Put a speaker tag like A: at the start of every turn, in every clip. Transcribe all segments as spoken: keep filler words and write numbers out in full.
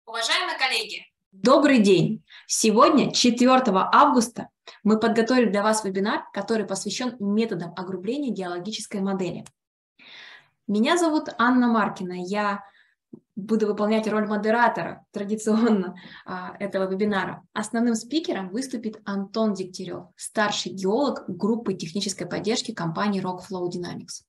A: Уважаемые коллеги, добрый день! Сегодня, четвёртого августа, мы подготовили для вас вебинар, который посвящен методам огрубления геологической модели. Меня зовут Анна Маркина, я буду выполнять роль модератора традиционно а, этого вебинара. Основным спикером выступит Антон Дегтярев, старший геолог группы технической поддержки компании Rockflow Dynamics.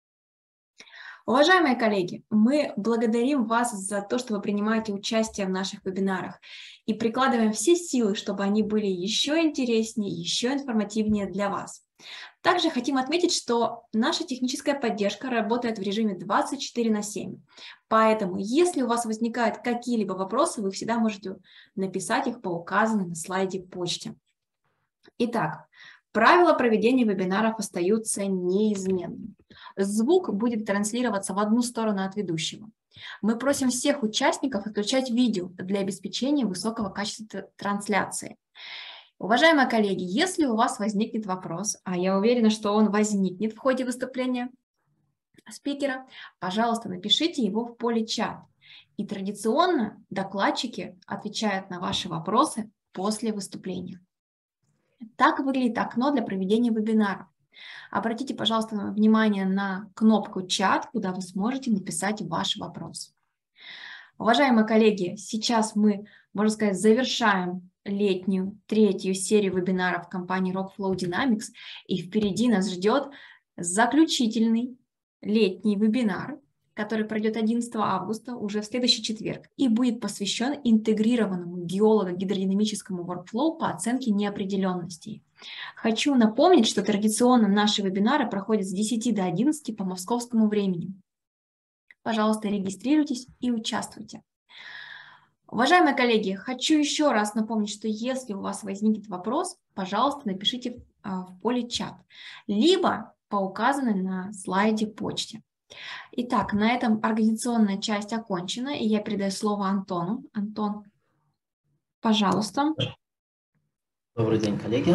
A: Уважаемые коллеги, мы благодарим вас за то, что вы принимаете участие в наших вебинарах и прикладываем все силы, чтобы они были еще интереснее, еще информативнее для вас. Также хотим отметить, что наша техническая поддержка работает в режиме двадцать четыре на семь. Поэтому, если у вас возникают какие-либо вопросы, вы всегда можете написать их по указанной на слайде почте. Итак, правила проведения вебинаров остаются неизменными. Звук будет транслироваться в одну сторону от ведущего. Мы просим всех участников отключать видео для обеспечения высокого качества трансляции. Уважаемые коллеги, если у вас возникнет вопрос, а я уверена, что он возникнет в ходе выступления спикера, пожалуйста, напишите его в поле чат. И традиционно докладчики отвечают на ваши вопросы после выступления. Так выглядит окно для проведения вебинара. Обратите, пожалуйста, внимание на кнопку «Чат», куда вы сможете написать ваш вопрос. Уважаемые коллеги, сейчас мы, можно сказать, завершаем летнюю третью серию вебинаров компании Rockflow Dynamics, и впереди нас ждет заключительный летний вебинар, который пройдет одиннадцатого августа, уже в следующий четверг, и будет посвящен интегрированному геолого-гидродинамическому workflow по оценке неопределенностей. Хочу напомнить, что традиционно наши вебинары проходят с десяти до одиннадцати по московскому времени. Пожалуйста, регистрируйтесь и участвуйте. Уважаемые коллеги, хочу еще раз напомнить, что если у вас возникнет вопрос, пожалуйста, напишите в поле чат, либо по указанной на слайде почте. Итак, на этом организационная часть окончена, и я передаю слово Антону. Антон, пожалуйста.
B: Добрый день, коллеги.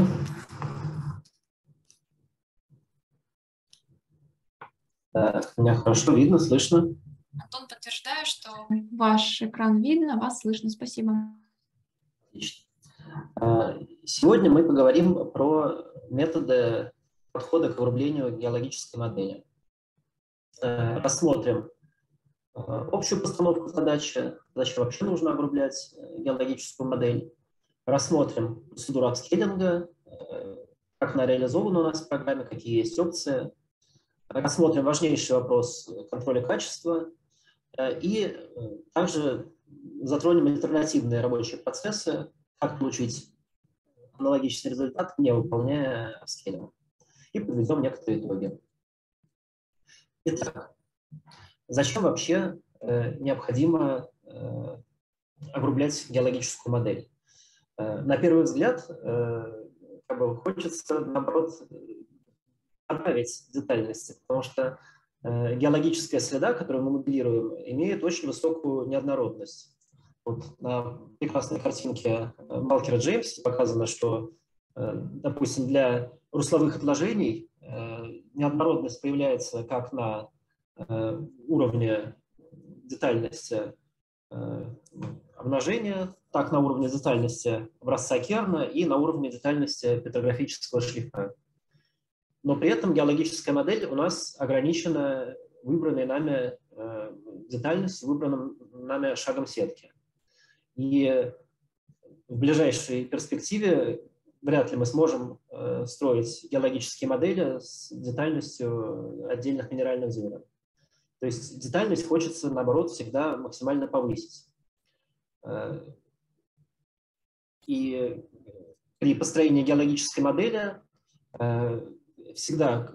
B: Меня хорошо видно, слышно?
A: Антон, подтверждаю, что ваш экран видно, вас слышно. Спасибо.
B: Отлично. Сегодня мы поговорим про методы подхода к огрублению геологической модели. Рассмотрим общую постановку задачи, зачем вообще нужно огрублять геологическую модель. Рассмотрим процедуру апскейлинга, как она реализована у нас в программе, какие есть опции. Рассмотрим важнейший вопрос контроля качества. И также затронем альтернативные рабочие процессы, как получить аналогичный результат, не выполняя апскейлинг. И подведем некоторые итоги. Итак, зачем вообще э, необходимо э, огрублять геологическую модель? Э, на первый взгляд, э, как бы хочется, наоборот, добавить детальности, потому что э, геологическая среда, которую мы моделируем, имеет очень высокую неоднородность. Вот на прекрасной картинке Малкера Джеймса показано, что, э, допустим, для русловых отложений э, неоднородность появляется как на э, уровне детальности э, обнажения, так на уровне детальности образца Керна и на уровне детальности петрографического шлифа. Но при этом геологическая модель у нас ограничена выбранной нами э, детальностью, выбранным нами шагом сетки. И в ближайшей перспективе вряд ли мы сможем э, строить геологические модели с детальностью отдельных минеральных зерен. То есть детальность хочется, наоборот, всегда максимально повысить. Э, и при построении геологической модели э, всегда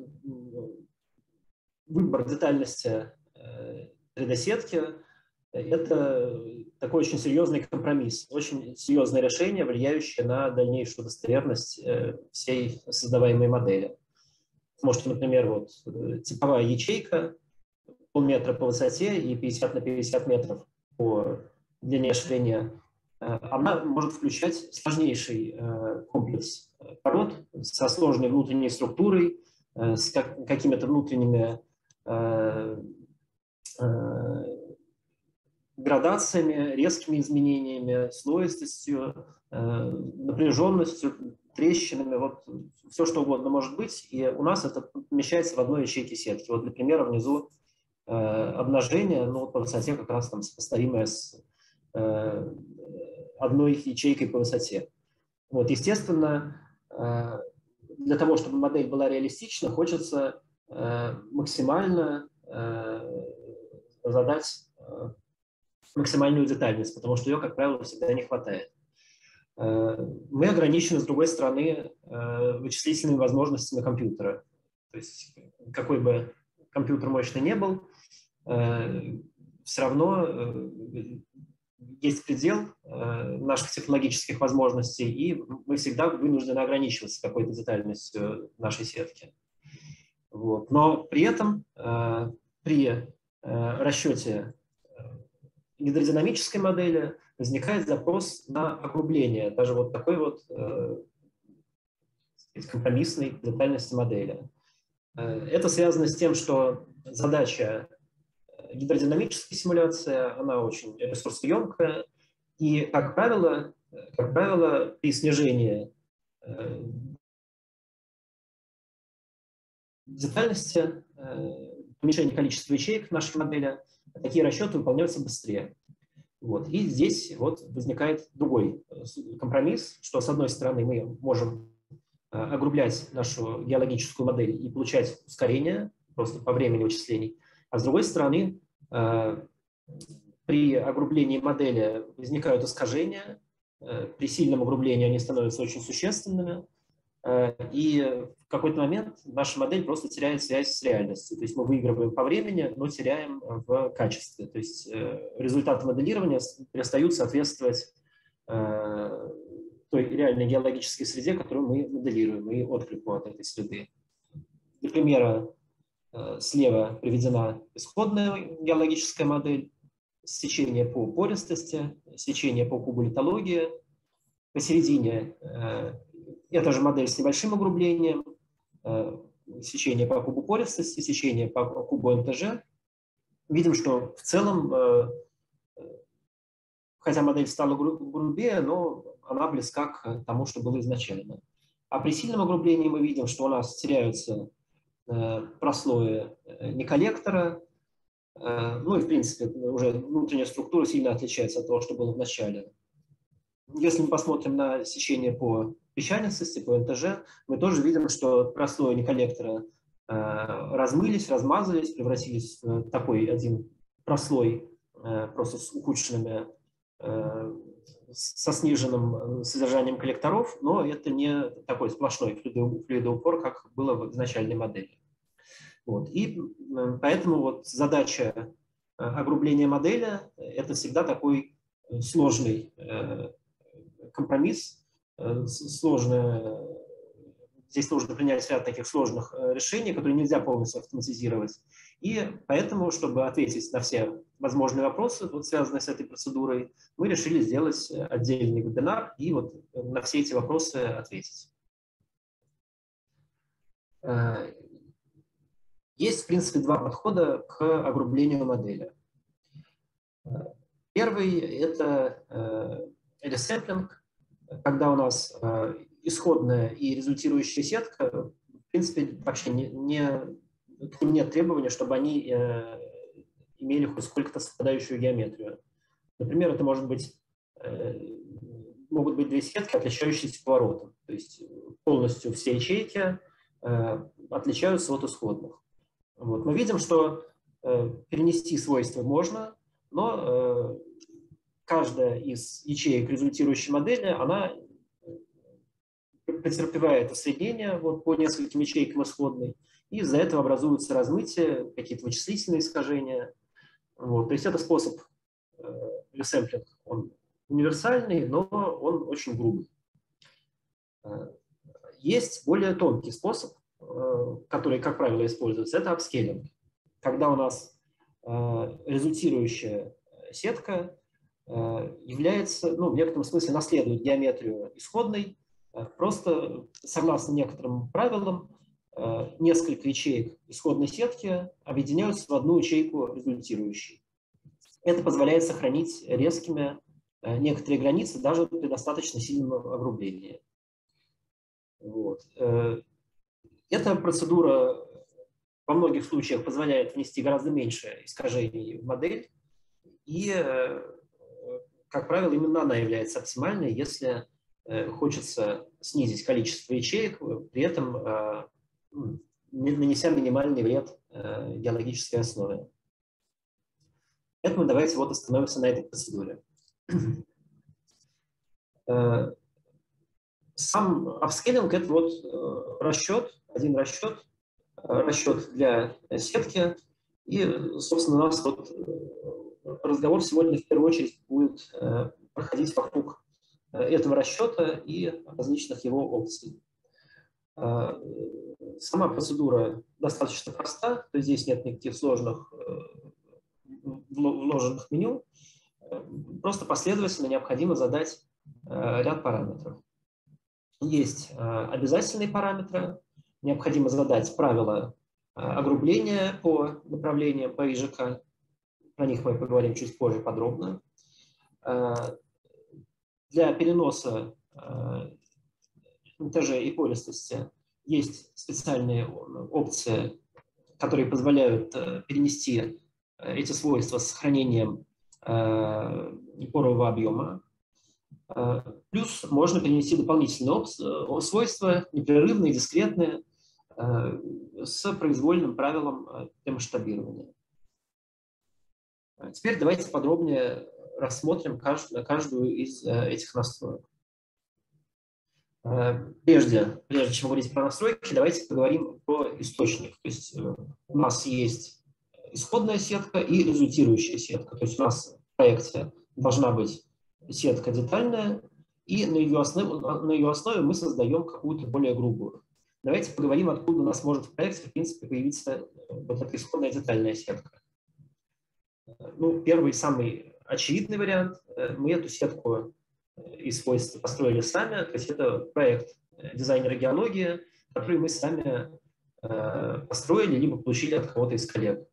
B: выбор детальности три дэ-сетки – это такой очень серьезный компромисс, очень серьезное решение, влияющее на дальнейшую достоверность всей создаваемой модели. Можете, например, вот типовая ячейка полметра по высоте и пятьдесят на пятьдесят метров по длине и ширине. Она может включать сложнейший комплекс пород со сложной внутренней структурой, с какими-то внутренними градациями, резкими изменениями, слоистостью, напряженностью, трещинами, вот все что угодно может быть, и у нас это помещается в одной ячейке сетки. Вот для примера внизу э, обнажение, ну, по высоте как раз там сопоставимое с э, одной ячейкой по высоте. Вот, естественно, э, для того, чтобы модель была реалистична, хочется э, максимально э, задать э, максимальную детальность, потому что ее, как правило, всегда не хватает. Мы ограничены, с другой стороны, вычислительными возможностями компьютера. То есть какой бы компьютер мощный не был, все равно есть предел наших технологических возможностей, и мы всегда вынуждены ограничиваться какой-то детальностью нашей сетки. Вот. Но при этом при расчете гидродинамической модели возникает запрос на огрубление, даже вот такой вот э, компромиссной детальности модели. Это связано с тем, что задача гидродинамической симуляции, она очень ресурсоемкая, и, как правило, как правило при снижении э, детальности, э, уменьшении количества ячеек в нашей модели, такие расчеты выполняются быстрее. Вот. И здесь вот возникает другой компромисс, что с одной стороны мы можем огрублять нашу геологическую модель и получать ускорение просто по времени вычислений, а с другой стороны при огрублении модели возникают искажения, при сильном огрублении они становятся очень существенными, и в какой-то момент наша модель просто теряет связь с реальностью. То есть мы выигрываем по времени, но теряем в качестве. То есть результаты моделирования перестают соответствовать той реальной геологической среде, которую мы моделируем, и отклику от этой среды. Для примера, слева приведена исходная геологическая модель, сечение по пористости, сечение по кубу литологии. Посередине эта же модель с небольшим огрублением, сечение по кубу пористости, сечение по кубу эн тэ жэ. Видим, что в целом, хотя модель стала грубее, но она близка к тому, что было изначально. А при сильном огрублении мы видим, что у нас теряются прослои неколлектора, ну и в принципе уже внутренняя структура сильно отличается от того, что было в начале. Если мы посмотрим на сечение по песчанистости, по эн тэ жэ, мы тоже видим, что прослои неколлектора размылись, размазались, превратились в такой один прослой просто с ухудшенными, со сниженным содержанием коллекторов, но это не такой сплошной флюидоупор, как было в изначальной модели. Вот. И поэтому вот задача огрубления модели – это всегда такой сложный компромисс, сложный. Здесь нужно принять ряд таких сложных решений, которые нельзя полностью автоматизировать. И поэтому, чтобы ответить на все возможные вопросы, вот, связанные с этой процедурой, мы решили сделать отдельный вебинар и вот на все эти вопросы ответить. Есть, в принципе, два подхода к огрублению модели. Первый – это ресэмплинг, когда у нас исходная и результирующая сетка, в принципе, вообще не, не, нет требования, чтобы они э, имели хоть сколько-то совпадающую геометрию. Например, это может быть, э, могут быть две сетки, отличающиеся поворотом. То есть полностью все ячейки э, отличаются от исходных. Вот. Мы видим, что э, перенести свойства можно, но э, каждая из ячеек результирующей модели, она претерпевает осреднение вот, по нескольким ячейкам исходной, и из-за этого образуются размытия, какие-то вычислительные искажения. Вот. То есть это способ э, ресэмплинг, он универсальный, но он очень грубый. Есть более тонкий способ, э, который, как правило, используется, это апскейлинг. Когда у нас э, результирующая сетка э, является, ну, в некотором смысле наследует геометрию исходной, просто согласно некоторым правилам несколько ячеек исходной сетки объединяются в одну ячейку результирующей. Это позволяет сохранить резкими некоторые границы даже при достаточно сильном огрублении. Вот. Эта процедура во многих случаях позволяет внести гораздо меньше искажений в модель, и, как правило, именно она является оптимальной, если хочется снизить количество ячеек, при этом нанеся минимальный вред геологической основе. Поэтому давайте вот остановимся на этой процедуре. Сам апскейлинг – это вот расчет, один расчет, расчет для сетки. И, собственно, у нас вот разговор сегодня в первую очередь будет проходить вокруг этого расчета и различных его опций. Сама процедура достаточно проста, то есть здесь нет никаких сложных вложенных меню. Просто последовательно необходимо задать ряд параметров. Есть обязательные параметры, необходимо задать правила огрубления по направлениям по ИЖК. Про них мы поговорим чуть позже подробно. Для переноса монтажа и пористости есть специальные опции, которые позволяют перенести эти свойства с сохранением порового объема. Плюс можно перенести дополнительные свойства, непрерывные, дискретные, с произвольным правилом для масштабирования. Теперь давайте подробнее рассмотрим каждую из этих настроек. Прежде, прежде чем говорить про настройки, давайте поговорим про источник. То есть у нас есть исходная сетка и результирующая сетка. То есть у нас в проекте должна быть сетка детальная, и на ее основе, на ее основе мы создаем какую-то более грубую. Давайте поговорим, откуда у нас может в проекте, в принципе, появиться вот эта исходная детальная сетка. Ну, первый, самый очевидный вариант. Мы эту сетку и свойства построили сами. То есть это проект дизайнера геологии, который мы сами построили, либо получили от кого-то из коллег.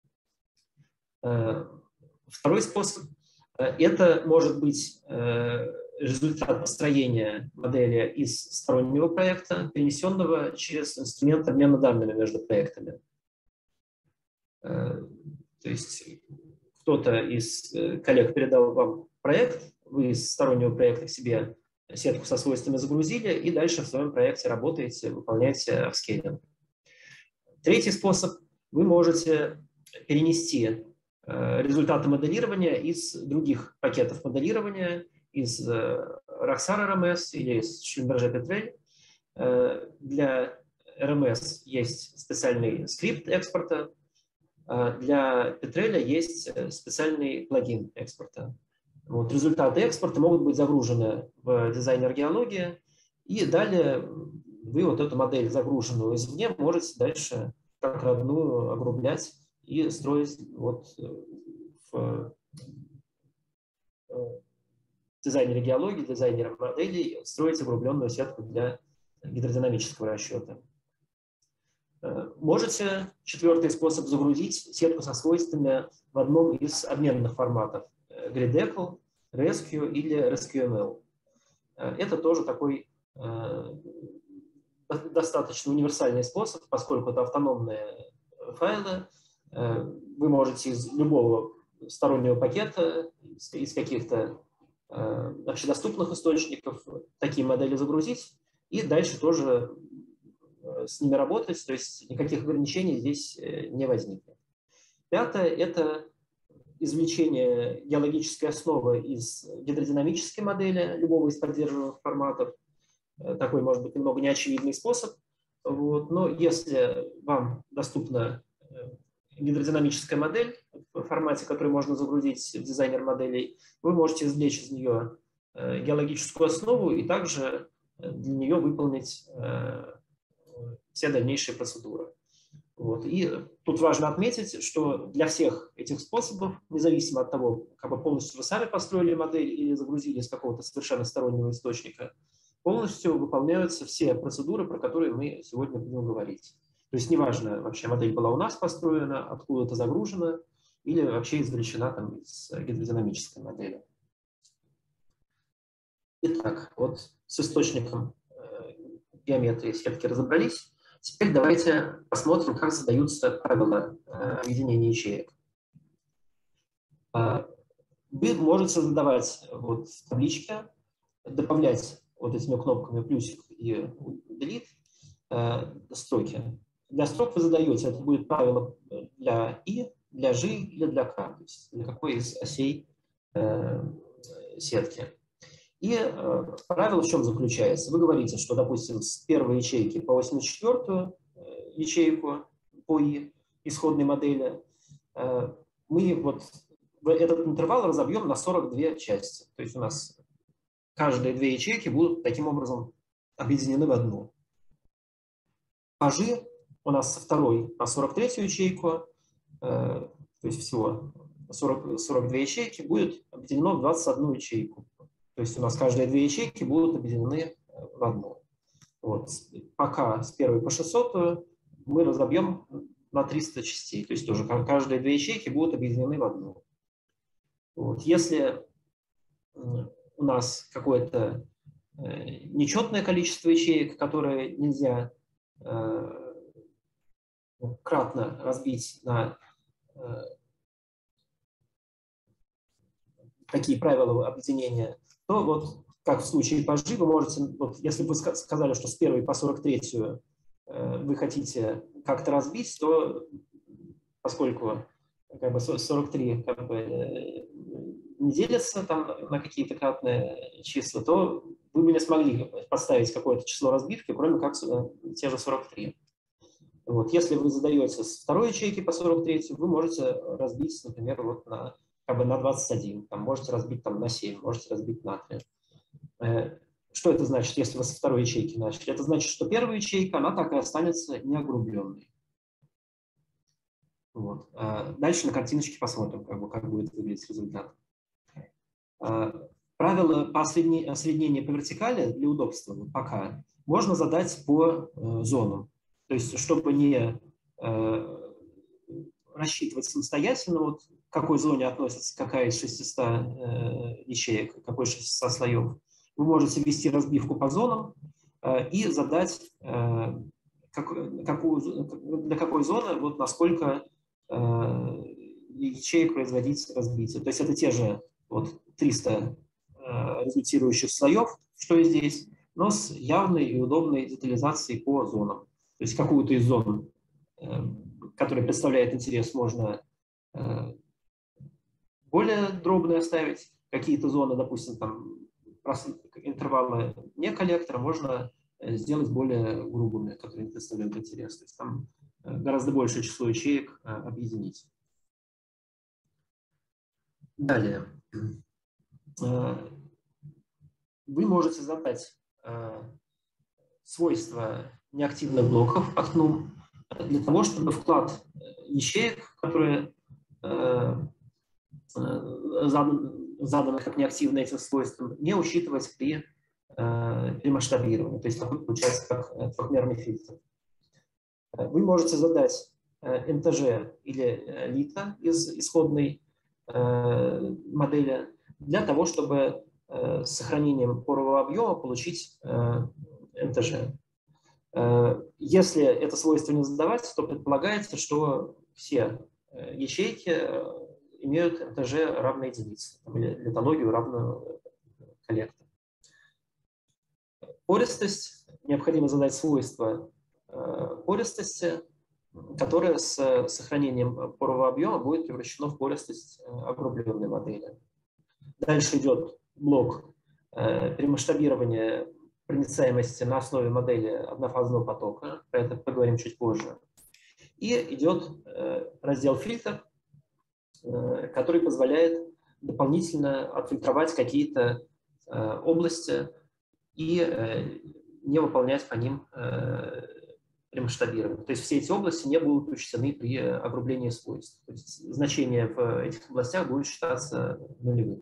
B: Второй способ – это может быть результат построения модели из стороннего проекта, перенесенного через инструмент обмена данными между проектами. То есть кто-то из коллег передал вам проект, вы из стороннего проекта к себе сетку со свойствами загрузили, и дальше в своем проекте работаете, выполняете апскейлинг. Третий способ – вы можете перенести результаты моделирования из других пакетов моделирования, из Roxar эр эм эс или из Schlumberger Petrel. Для эр эм эс есть специальный скрипт экспорта, для Petrel есть специальный плагин экспорта. Вот, результаты экспорта могут быть загружены в дизайнер геологии, и далее вы вот эту модель, загруженную извне, можете дальше как родную огрублять и строить вот в дизайнере геологии, дизайнере моделей, строить огрубленную сетку для гидродинамического расчета. Можете, четвертый способ, загрузить сетку со свойствами в одном из обменных форматов GridECL, Rescue или RescueML. Это тоже такой э, достаточно универсальный способ, поскольку это автономные файлы. Э, вы можете из любого стороннего пакета, из, из каких-то э, общедоступных источников такие модели загрузить и дальше тоже с ними работать, то есть никаких ограничений здесь не возникнет. Пятое – это извлечение геологической основы из гидродинамической модели любого из поддерживаемых форматов. Такой, может быть, немного неочевидный способ. Вот. Но если вам доступна гидродинамическая модель в формате, который можно загрузить в дизайнер моделей, вы можете извлечь из нее геологическую основу и также для нее выполнить все дальнейшие процедуры. Вот. И тут важно отметить, что для всех этих способов, независимо от того, как бы полностью вы сами построили модель или загрузили из какого-то совершенно стороннего источника, полностью выполняются все процедуры, про которые мы сегодня будем говорить. То есть неважно, вообще модель была у нас построена, откуда-то загружена, или вообще извлечена там, из гидродинамической модели. Итак, вот с источником геометрии сетки разобрались. Теперь давайте посмотрим, как задаются правила объединения ячеек. Вы можете задавать вот в табличке, добавлять вот этими кнопками плюсик и delete строки. Для строк вы задаете, это будет правило для и, для ж или для к, то есть для какой из осей э, сетки. И э, правило в чем заключается? Вы говорите, что, допустим, с первой ячейки по восемьдесят четвёртую э, ячейку по и исходной модели э, мы вот этот интервал разобьем на сорок две части. То есть у нас каждые две ячейки будут таким образом объединены в одну. По ж у нас со второй по сорок третью ячейку, э, то есть всего сорок, сорок две ячейки, будет объединено в двадцать одну ячейку. То есть у нас каждые две ячейки будут объединены в одну. Вот. Пока с первой по шестисотую мы разобьем на триста частей. То есть тоже каждые две ячейки будут объединены в одну. Вот. Если у нас какое-то э, нечетное количество ячеек, которые нельзя э, кратно разбить на э, такие правила объединения, то вот как в случае по ж, вы можете, вот, если бы вы сказали, что с первой по сорок третью э, вы хотите как-то разбить, то поскольку как бы сорок три как бы, э, не делится там на какие-то кратные числа, то вы бы не смогли поставить какое-то число разбивки, кроме как те же сорок три. Вот. Если вы задаете с второй ячейки по сорок третью, вы можете разбить, например, вот на, как бы на двадцать один, там, можете разбить там, на семь, можете разбить на три. Что это значит, если вы со второй ячейки начали? Это значит, что первая ячейка, она так и останется неогрубленной. Вот. Дальше на картиночке посмотрим, как, бы, как будет выглядеть результат. Правило по осреднению по вертикали для удобства пока можно задать по зонам. То есть, чтобы не рассчитывать самостоятельно, вот, к какой зоне относится какая из шестисот ячеек, какой из шестисот слоев, вы можете ввести разбивку по зонам э, и задать, э, как, какую, для какой зоны, вот насколько э, ячеек производить разбитие. То есть это те же вот, триста э, результирующих слоев, что и здесь, но с явной и удобной детализацией по зонам. То есть какую-то из зон, э, которая представляет интерес, можно э, более дробно оставить. Какие-то зоны, допустим, там, интервалы не коллектора можно сделать более грубыми, которые не представляют интерес. То есть там гораздо большее число ячеек объединить. Далее. Вы можете задать свойства неактивных блоков окну для того, чтобы вклад ячеек, которые задан задано как неактивно этим свойством, не учитывать при, э, при масштабировании. То есть такой получается как трехмерный фильтр. Вы можете задать э, эн тэ жэ или э, лита из исходной э, модели для того, чтобы э, с сохранением порового объема получить э, эн тэ жэ. Э, если это свойство не задавать, то предполагается, что все э, ячейки э, имеют эн тэ жэ равной единице, или литологию равную коллектору. Пористость. Необходимо задать свойство э, пористости, которое с сохранением порового объема будет превращено в пористость э, огрубленной модели. Дальше идет блок э, перемасштабирования проницаемости на основе модели однофазного потока. Про это поговорим чуть позже. И идет э, раздел фильтр, который позволяет дополнительно отфильтровать какие-то э, области и э, не выполнять по ним э, перемасштабирование. То есть все эти области не будут учтены при огрублении свойств. То есть значение в этих областях будет считаться нулевым.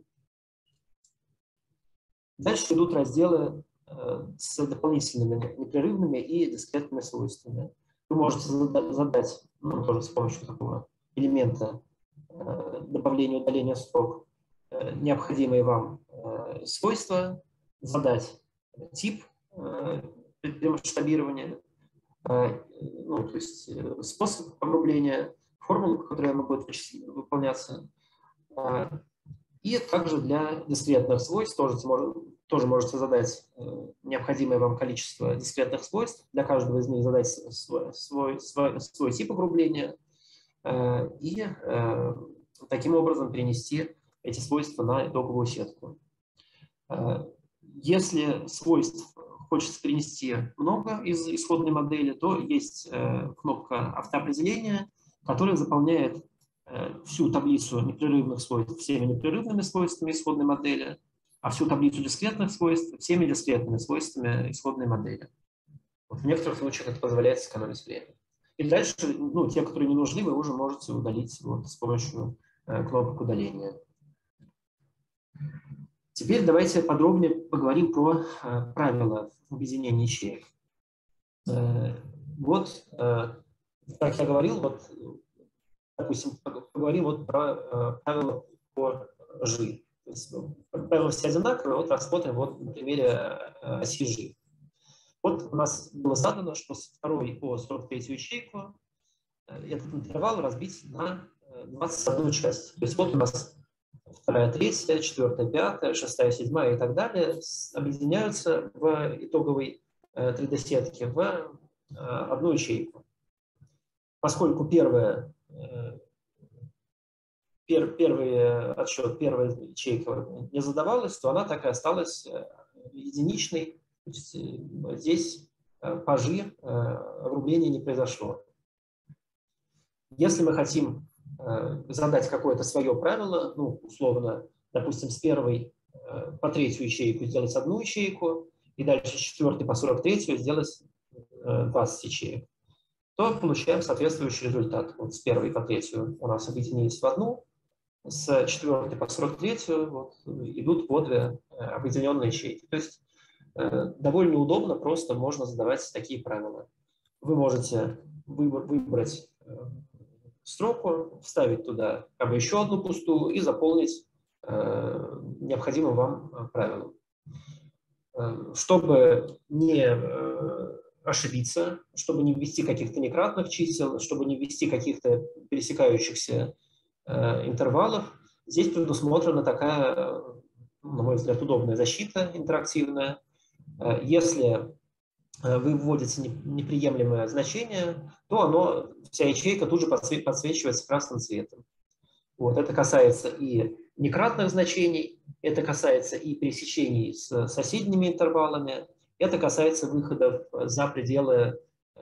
B: Дальше идут разделы э, с дополнительными непрерывными и дискретными свойствами. Вы можете задать, ну, тоже с помощью такого элемента, добавления и удаления строк необходимые вам свойства, задать тип при масштабировании, ну, то есть способ огрубления, формулу, которая будет выполняться. И также для дискретных свойств тоже, тоже можете задать необходимое вам количество дискретных свойств. Для каждого из них задать свой, свой, свой, свой тип огрубления и таким образом перенести эти свойства на итоговую сетку. Если свойств хочется перенести много из исходной модели, то есть кнопка автоопределения, которая заполняет всю таблицу непрерывных свойств всеми непрерывными свойствами исходной модели, а всю таблицу дискретных свойств всеми дискретными свойствами исходной модели. Вот в некоторых случаях это позволяет сэкономить время. И дальше, ну, те, которые не нужны, вы уже можете удалить вот с помощью э, кнопок удаления. Теперь давайте подробнее поговорим про э, правила объединения ячеек. Э, вот, э, как я говорил, вот, допустим, поговорим вот про э, правила по G. То есть, ну, правила все одинаковые, вот рассмотрим вот на примере э, оси G. Вот у нас было задано, что с второй по сорок третью ячейку этот интервал разбить на двадцать одну часть. То есть вот у нас вторая, третья, четвертая, пятая, шестая, седьмая и так далее объединяются в итоговой три дэ-сетке в одну ячейку. Поскольку первая, пер, первый отсчет, первая ячейка не задавалась, то она так и осталась единичной. То есть здесь по G огрубления не произошло. Если мы хотим задать какое-то свое правило, ну, условно, допустим, с первой по третью ячейку сделать одну ячейку, и дальше с четвертой по сорок третью сделать двадцать ячеек, то получаем соответствующий результат. Вот с первой по третью у нас объединились в одну, с четвертой по сорок третью вот, идут по две объединенные ячейки. То есть довольно удобно, просто можно задавать такие правила. Вы можете выбрать строку, вставить туда как бы еще одну пустую и заполнить э, необходимым вам правилом. Э, чтобы не э, ошибиться, чтобы не ввести каких-то некратных чисел, чтобы не ввести каких-то пересекающихся э, интервалов, здесь предусмотрена такая, на мой взгляд, удобная защита интерактивная. Э, если вы вводите неприемлемое значение, то оно, вся ячейка тут же подсвечивается красным цветом. Вот, это касается и некратных значений, это касается и пересечений с соседними интервалами, это касается выходов за пределы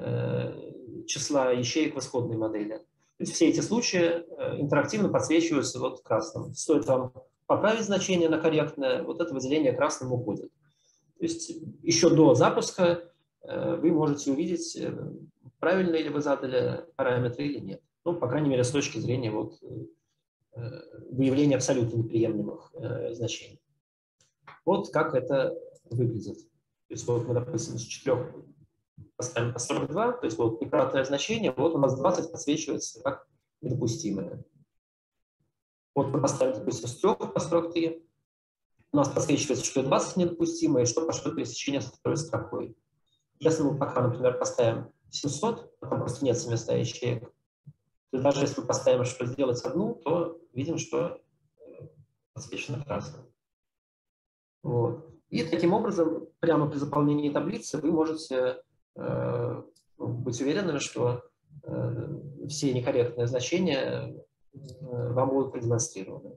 B: э, числа ячеек в исходной модели. То есть все эти случаи интерактивно подсвечиваются вот красным. Стоит вам поправить значение на корректное, вот это выделение красным уходит. То есть еще до запуска вы можете увидеть, правильно ли вы задали параметры или нет. Ну, по крайней мере, с точки зрения вот, выявления абсолютно неприемлемых значений. Вот как это выглядит. То есть вот мы, допустим, с четырёх поставим по сорок два, то есть вот некратное значение, вот у нас двадцать подсвечивается как недопустимое. Вот мы поставим, допустим, с трёх по сорок три, у нас подсвечивается, что двадцать недопустимое, и что пошло пересечение со второй строкой. Если мы пока, например, поставим семьсот, там просто нет места ячеек, то даже если мы поставим, что сделать одну, то видим, что подсвечено красным. Вот. И таким образом, прямо при заполнении таблицы вы можете э, быть уверены, что э, все некорректные значения э, вам будут продемонстрированы.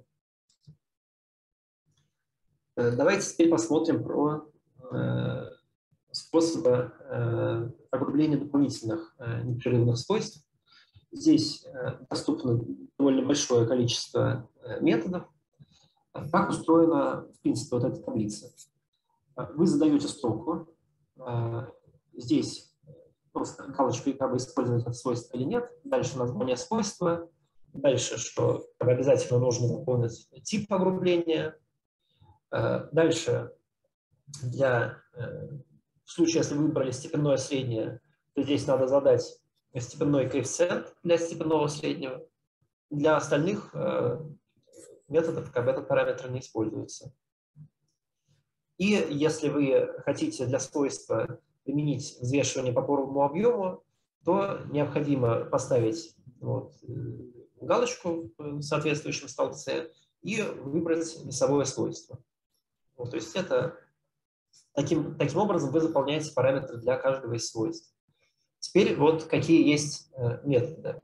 B: Э, давайте теперь посмотрим про э, способы э, огрубления дополнительных э, непрерывных свойств. Здесь э, доступно довольно большое количество э, методов. Как устроена, в принципе, вот эта таблица? Вы задаете строку. Э, здесь просто галочкой, как бы использовать это свойство или нет. Дальше название свойства. Дальше, что как бы, обязательно нужно заполнить тип огрубления. Э, дальше для э, в случае, если вы выбрали степенное среднее, то здесь надо задать степенной коэффициент для степенного среднего. для остальных методов как бы этот параметр не используется. И если вы хотите для свойства применить взвешивание по поровому объему, то необходимо поставить вот, галочку в соответствующем столбце и выбрать весовое свойство. Вот, то есть это таким, таким образом вы заполняете параметры для каждого из свойств. Теперь вот какие есть методы.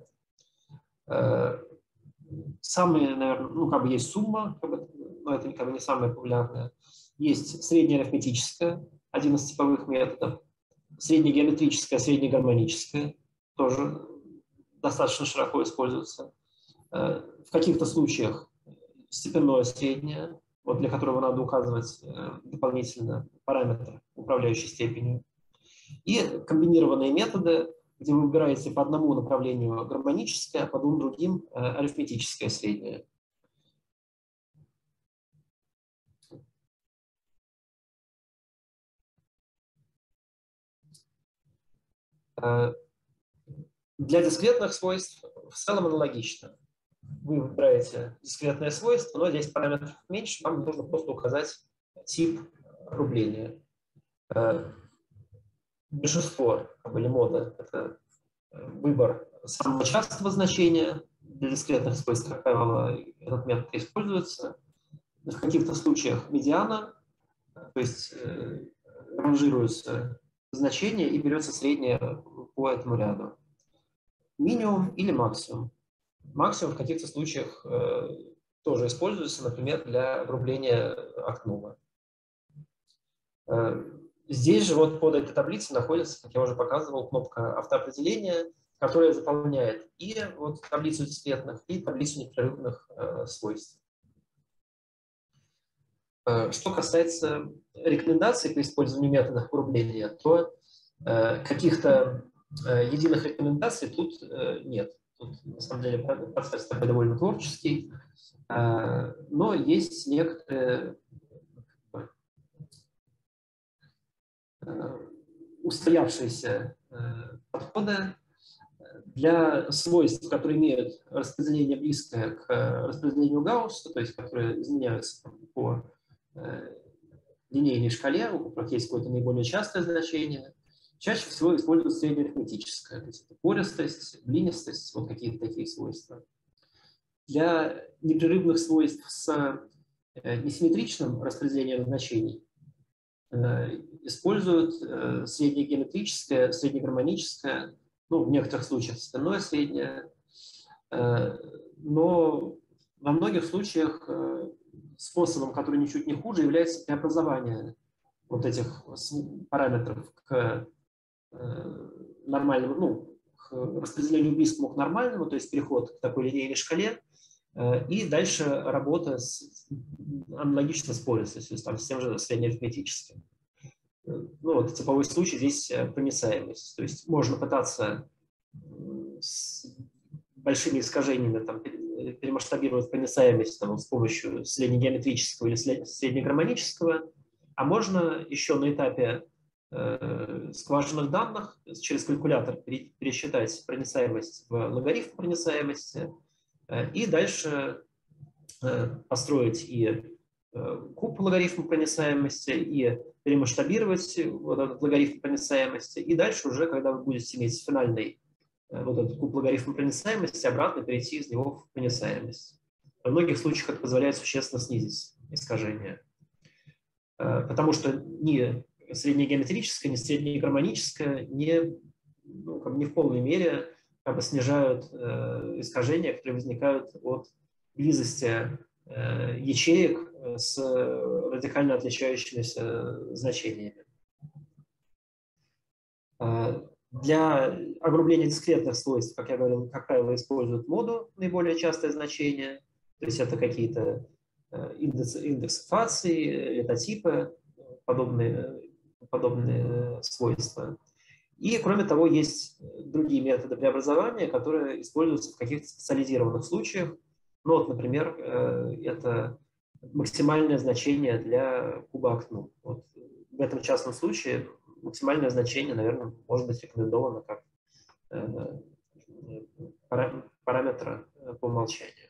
B: Самые, наверное, ну, как бы есть сумма, как бы, но это как бы не самое популярное. Есть среднеарифметическое, один из типовых методов. Среднегеометрическое, среднегармоническое, тоже достаточно широко используется. В каких-то случаях степенное среднее, вот для которого надо указывать дополнительно параметр управляющей степенью. И комбинированные методы, где вы выбираете по одному направлению гармоническое, а по двум другим арифметическое среднее. Для дискретных свойств в целом аналогично. Вы выбираете дискретное свойство, но здесь параметров меньше, вам нужно просто указать тип рубления. Большинство или мода – это выбор самого частого значения. Для дискретных свойств, как правило, этот метод используется. В каких-то случаях медиана, то есть э, ранжируются значения и берется среднее по этому ряду. Минимум или максимум. Максимум в каких-то случаях э, тоже используется, например, для огрубления окнула. Э, здесь же вот под этой таблицей находится, как я уже показывал, кнопка автоопределения, которая заполняет и вот таблицу дискретных, и таблицу непрерывных э, свойств. Э, что касается рекомендаций по использованию методов огрубления, то э, каких-то э, единых рекомендаций тут э, нет. Тут, на самом деле, процесс такой довольно творческий, э, но есть некоторые э, устоявшиеся э, подходы для свойств, которые имеют распределение близкое к распределению Гаусса, то есть которые изменяются по э, линейной шкале, у которых есть какое-то наиболее частое значение. Чаще всего используют среднеарифметическое, то есть это пористость, блинистость, вот какие-то такие свойства. Для непрерывных свойств с несимметричным распределением значений используют среднегеометрическое, среднегармоническое, ну, в некоторых случаях степенное среднее, но во многих случаях способом, который ничуть не хуже, является преобразование вот этих параметров к нормальному, ну, к распределению близкому к нормальному, то есть переход к такой линейной шкале, и дальше работа с, аналогично с пористостью, то есть там, с тем же среднеарифметическим. Ну, вот типовой случай здесь проницаемость. То есть можно пытаться с большими искажениями там, перемасштабировать проницаемость там, с помощью среднегеометрического или среднегармонического, а можно еще на этапе э, скважинных данных через калькулятор пересчитать проницаемость в логарифм проницаемости э, и дальше э, построить и э, куб логарифма проницаемости, и перемасштабировать вот этот логарифм проницаемости, и дальше уже, когда вы будете иметь финальный вот этот куб логарифма проницаемости, обратно перейти из него в проницаемость. Во многих случаях это позволяет существенно снизить искажение. Потому что ни среднегеометрическое, ни среднегармоническое не, ну, как бы не в полной мере как бы снижают э, искажения, которые возникают от близости э, ячеек с радикально отличающимися значениями. Для огрубления дискретных свойств, как я говорил, как правило, используют моду, наиболее частое значение. То есть это какие-то индексы, индексы фаций, литотипы, подобные, подобные свойства. И, кроме того, есть другие методы преобразования, которые используются в каких-то специализированных случаях. Ну, вот, например, это максимальное значение для куба окну. Вот в этом частном случае максимальное значение, наверное, может быть рекомендовано как параметра по умолчанию.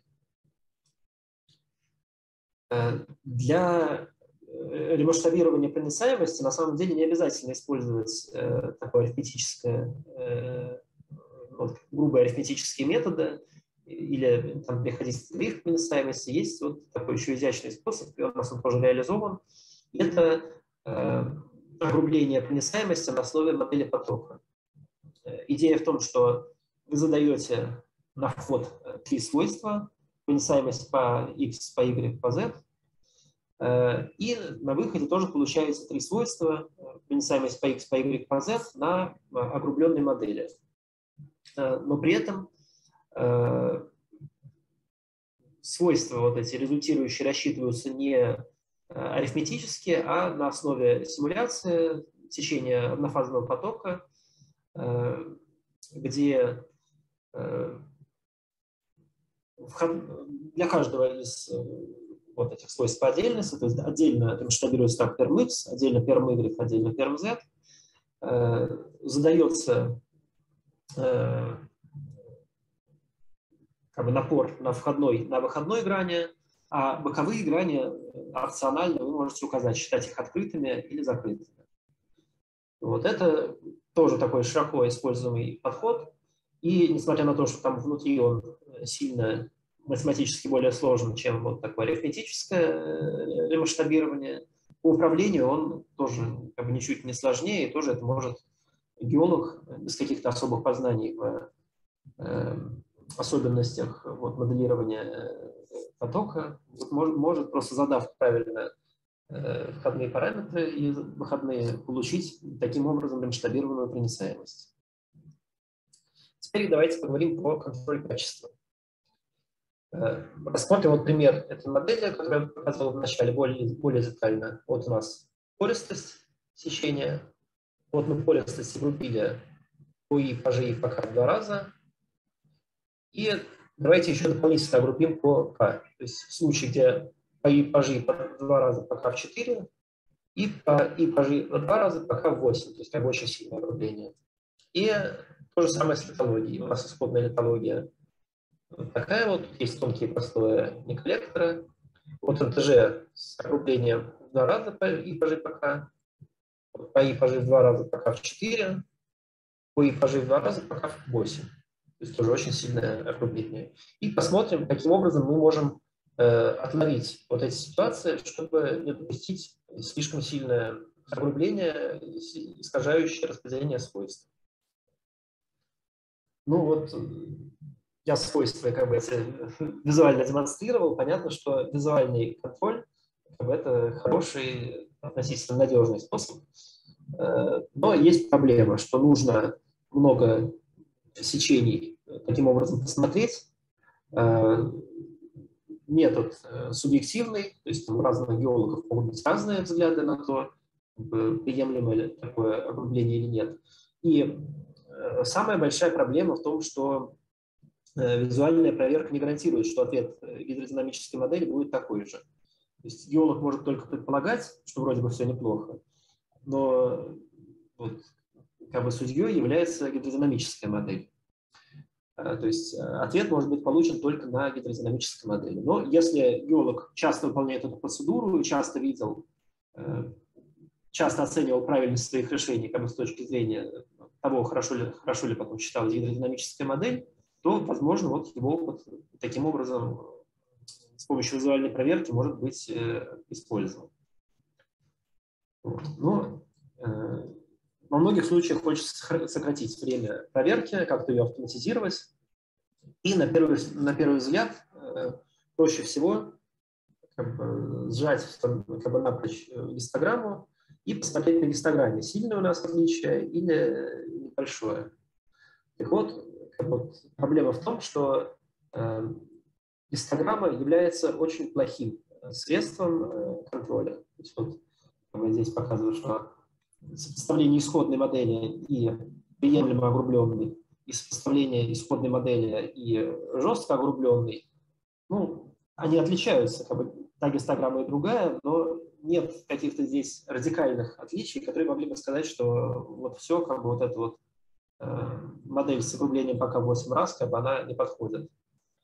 B: Для ремасштабирования проницаемости на самом деле не обязательно использовать такое арифметическое, вот, грубые арифметические методы или там, переходить к тарифу проницаемости. Есть вот такой еще изящный способ, и у нас он тоже реализован. Это э, огрубление проницаемости на основе модели потока. Идея в том, что вы задаете на вход три свойства: проницаемость по x, по y, по z, э, и на выходе тоже получается три свойства: проницаемость по x, по y, по z на огрубленной модели. Э, но при этом э, свойства вот эти результирующие рассчитываются не арифметически, а на основе симуляции течения однофазного потока, где для каждого из вот этих свойств по отдельности, то есть отдельно масштабируется так перм x, отдельно перм y, отдельно перм z, задается как бы напор на входной, на выходной грани, а боковые грани опционально вы можете указать, считать их открытыми или закрытыми. Вот это тоже такой широко используемый подход. И несмотря на то, что там внутри он сильно математически более сложен, чем вот такое арифметическое ремасштабирование, по управлению он тоже как бы ничуть не сложнее, и тоже это может геолог без каких-то особых познаний в э, особенностях вот, моделирования потока вот, может, может, просто задав правильно э, входные параметры и выходные, получить таким образом масштабированную проницаемость. Теперь давайте поговорим про контроль качества. Э, рассмотрим вот пример этой модели, которую я показывал в начале более, более детально. Вот у нас пористость сечения. Вот мы пористость группили по и, по g и по k в два раза. И давайте еще дополнительно огруппим по k. То есть в случае, где по и, по g по два раза по k в четыре, и по и, по g по два раза по k в восемь. То есть как бы очень сильное огрубление. И то же самое с литологией. У нас исходная литология вот такая вот. Есть тонкие простое неколлекторы. Вот эн тэ жэ с огрублением в два раза по и, по g по k. По и, по g в два раза по k в четыре. По и, по g в два раза по k в восемь. То есть тоже очень сильное огрубление. И посмотрим, каким образом мы можем э, отловить вот эти ситуации, чтобы не допустить слишком сильное огрубление, искажающее распределение свойств. Ну вот, я свойства как бы визуально демонстрировал. Понятно, что визуальный контроль как бы, это хороший, относительно надежный способ. Но есть проблема, что нужно много сечений таким образом посмотреть. Метод субъективный, то есть у разных геологов могут быть разные взгляды на то, приемлемо ли такое огрубление или нет. И самая большая проблема в том, что визуальная проверка не гарантирует, что ответ гидродинамической модели будет такой же. То есть геолог может только предполагать, что вроде бы все неплохо, но вот, как бы судьей является гидродинамическая модель. То есть ответ может быть получен только на гидродинамической модели. Но если геолог часто выполняет эту процедуру и часто видел, часто оценивал правильность своих решений как бы с точки зрения того, хорошо ли, хорошо ли потом считалась гидродинамическая модель, то, возможно, вот его опыт таким образом с помощью визуальной проверки может быть использован. Вот. Но э, во многих случаях хочется сократить время проверки, как-то ее автоматизировать. И на первый, на первый взгляд э, проще всего как бы, сжать как бы, напрочь гистограмму и посмотреть на гистограмме, сильное у нас отличие или небольшое. Так вот, как бы, вот проблема в том, что э, гистограмма является очень плохим средством э, контроля. То есть, вот, я здесь показываю, что сопоставление исходной модели и приемлемо огрубленной, и сопоставление исходной модели и жестко огрубленной, ну, они отличаются, как бы та гистограмма и другая, но нет каких-то здесь радикальных отличий, которые могли бы сказать, что вот все, как бы вот эта вот э, модель с огрублением пока восемь раз, как бы она не подходит.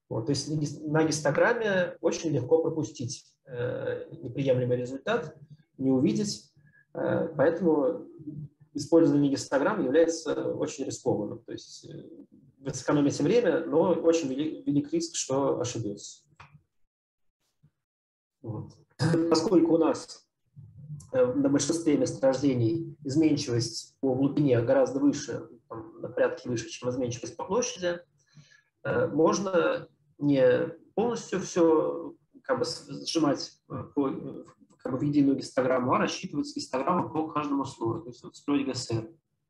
B: Вот, то есть на гистограмме очень легко пропустить э, неприемлемый результат, не увидеть, э, поэтому использование гистограмм является очень рискованным. То есть вы сэкономите время, но очень велик, велик риск, что ошибетесь. Вот. Поскольку у нас на большинстве месторождений изменчивость по глубине гораздо выше, там, на порядке выше, чем изменчивость по площади, можно не полностью все как бы сжимать по, как бы в единую гистограмму, а рассчитывать гистограмму по каждому слою, то есть вот строить ГСР.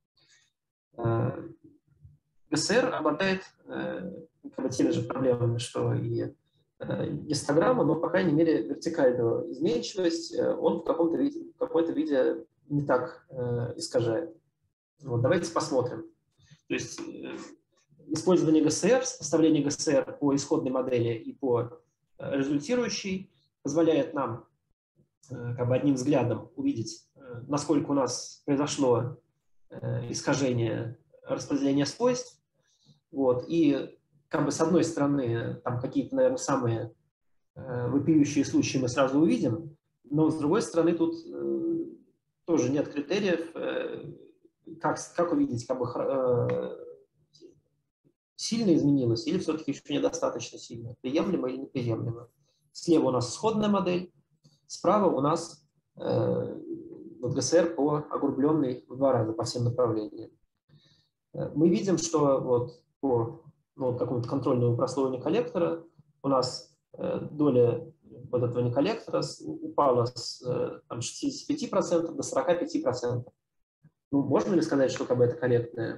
B: ГСР обладает как бы теми же проблемами, что и гистограмма, но, по крайней мере, вертикальную изменчивость он в каком-то виде, в какой-то виде не так искажает. Вот, давайте посмотрим. То есть использование ГСР, составление ГСР по исходной модели и по результирующей позволяет нам как бы одним взглядом увидеть, насколько у нас произошло искажение распределения свойств. Вот, и как бы с одной стороны, там какие-то, наверное, самые вопиющие случаи мы сразу увидим, но с другой стороны тут тоже нет критериев, как, как увидеть, как бы сильно изменилось или все-таки еще недостаточно сильно, приемлемо или неприемлемо. Слева у нас исходная модель, справа у нас э, вот ГСР по огрубленной в два раза по всем направлениям. Мы видим, что вот по ну, какому-то контрольному прослоиванию коллектора у нас э, доля вот этого неколлектора упала с э, там, шестидесяти пяти процентов до сорока пяти процентов. Ну, можно ли сказать, что как бы, это корректная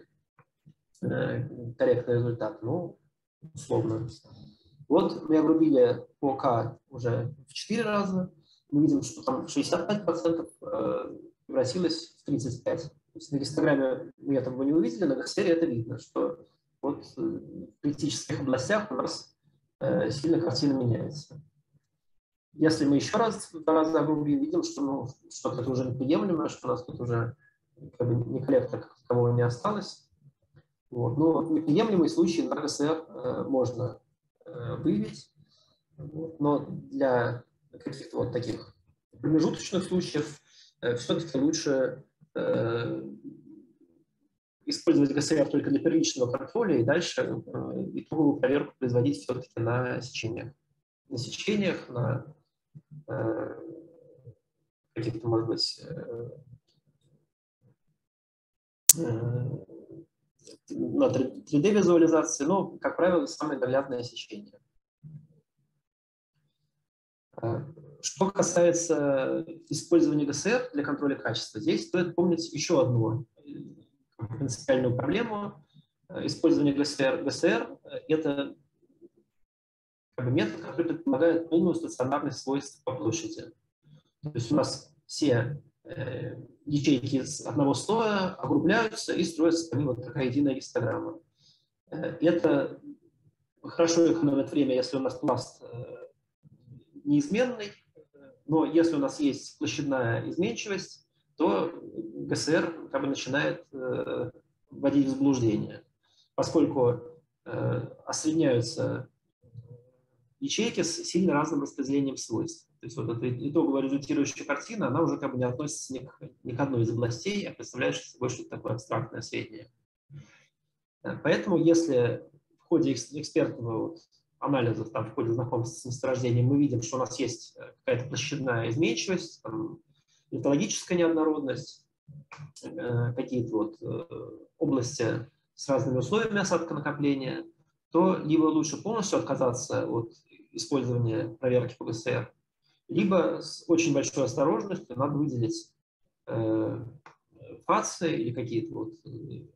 B: корректный результат? Ну, условно. Вот мы огрубили по К уже в четыре раза. Мы видим, что там шестьдесят пять процентов превратилось в тридцать пять процентов. То есть на гистограмме мы этого не увидели, на ГСРе это видно, что вот в критических областях у нас сильно картина меняется. Если мы еще раз в два раза огрубим, видим, что ну, что-то уже неприемлемое, что у нас тут уже как бы, не коллектора как такового не осталось. Вот. Но неприемлемые случаи на ГСР э, можно э, выявить, вот. Но для каких-то вот таких промежуточных случаев э, все-таки лучше э, использовать ГСР только для первичного контроля и дальше э, итоговую проверку производить все-таки на сечениях. На сечениях, на э, каких-то, может быть, э, э, на три дэ визуализации, но, как правило, самое наглядное сечение. Что касается использования ГСР для контроля качества, здесь стоит помнить еще одну принципиальную проблему. Использование ГСР. ГСР – это как бы метод, который предполагает полную стационарность свойств по площади. То есть у нас все э, ячейки из одного слоя огрубляются и строятся по ним вот такая единая гистограмма. Это хорошо экономит время, если у нас пласт э, неизменный, но если у нас есть площадная изменчивость, то ГСР как бы начинает э, вводить в заблуждение, поскольку э, осредняются ячейки с сильно разным распределением свойств. То есть вот эта итоговая результирующая картина, она уже как бы не относится ни к, ни к одной из областей, а представляет собой что-то такое абстрактное среднее. Поэтому если в ходе экспертного вот анализа, там, в ходе знакомства с месторождением мы видим, что у нас есть какая-то площадная изменчивость, там, литологическая неоднородность, э, какие-то вот э, области с разными условиями осадка накопления, то либо лучше полностью отказаться от использования проверки по ГСР, либо с очень большой осторожностью надо выделить э, фасы или какие-то вот э,